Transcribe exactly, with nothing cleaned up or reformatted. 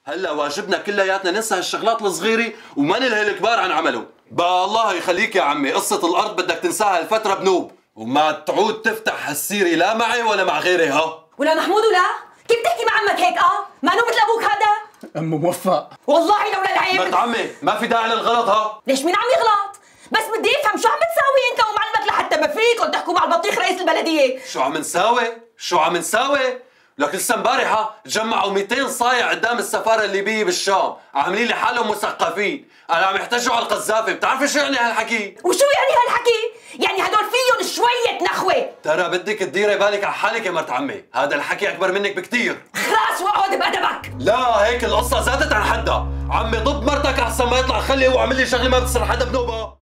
هلا واجبنا كلياتنا ننسى هالشغلات الصغيره وما نلهي الكبار عن عمله. بقى الله يخليك يا عمي، قصه الارض بدك تنساها الفتره بنوب وما تعود تفتح هالسيره لا معي ولا مع غيري. ها ولا محمود ولا كيف بتحكي مع عمك هيك؟ اه ما انه مثل ابوك هذا. ام موفق والله لولا العيب. بنت عمي ما في داعي للغلط. ها ليش مين عم يغلط؟ بس بدي افهم شو عم بتساوي انت ومعلمك لحتى ما فيكم تحكوا مع البطيخ رئيس البلديه. شو عم نساوي؟ شو عم نساوي؟ لك لسه امبارحه جمعوا مئتين صايع قدام السفاره الليبيه بالشام، عاملين لي حالهم مثقفين، انا عم يحتجوا على القذافي، بتعرفي شو يعني هالحكي؟ وشو يعني هالحكي؟ يعني هدول فيهم شويه نخوه. ترى بدك تديري بالك على حالك يا مرت عمي، هذا الحكي اكبر منك بكثير. خلاص واقعد بادبك. لا هيك القصه زادت عن حدها، عمي ضب مرتك احسن ما يطلع خلي واعمل لي شغله ما بتصير حدا بنوبه.